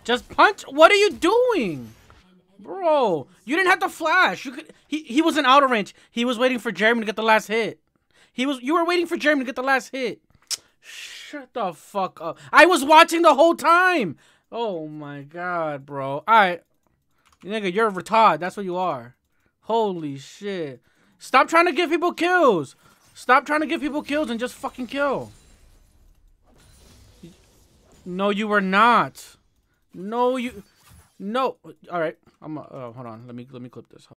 Just punch. What are you doing? Bro, you didn't have to flash. You could. He wasn't out of range. He was waiting for Jeremy to get the last hit. You were waiting for Jeremy to get the last hit. Shut the fuck up. I was watching the whole time. Oh my god, bro. Alright. Nigga, you're a retard. That's what you are. Holy shit. Stop trying to give people kills. Stop trying to give people kills and just fucking kill. No, you were not. No, you... No. Alright. Hold on. Let me clip this.